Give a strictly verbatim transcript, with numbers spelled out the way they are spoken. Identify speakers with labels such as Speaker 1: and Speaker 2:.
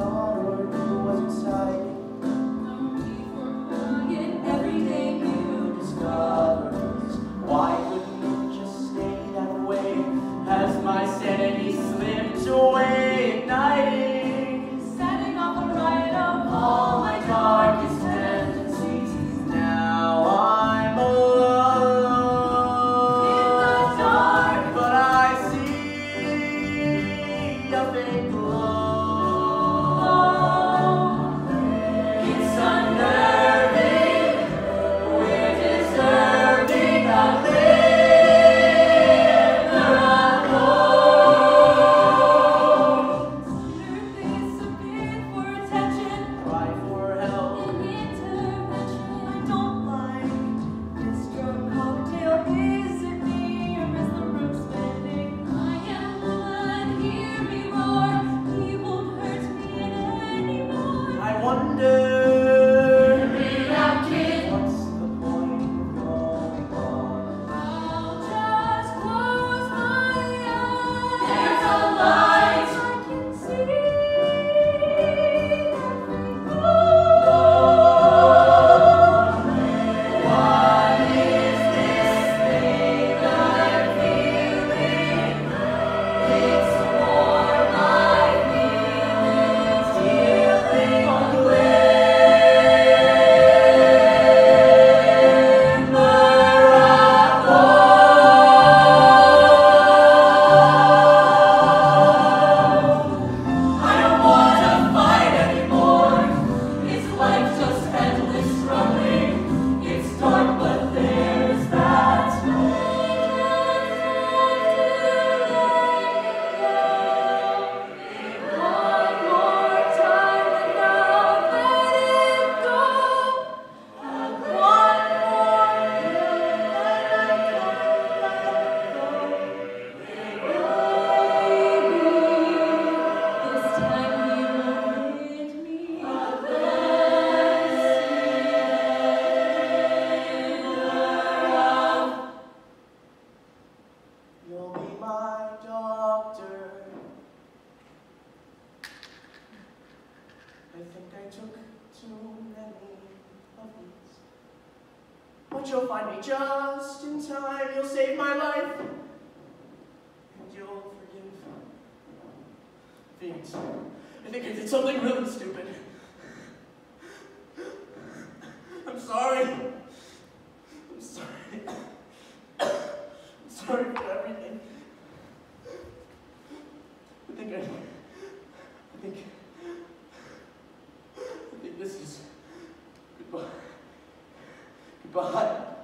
Speaker 1: thought or knew was inside you. Everything you discover is why couldn't you just stay that way? Has my sanity slipped away, igniting, setting off a riot of all my darkest tendencies? Now I'm alone in the dark, but I see a faint glow. It's unnerving. We're deserving of wonder, be that kid. What's the point of going on? I'll just close my eyes. There's a light I can see. What is this thing I'm feeling? It's more my feelings healing away. You'll be my doctor. I think I took too many of these, but you'll find me just in time. You'll save my life, and you'll forgive. Phoenix, I think I did something really stupid. I'm sorry. I'm sorry. Sorry for everything. I think I, I think, I think this is goodbye. Goodbye.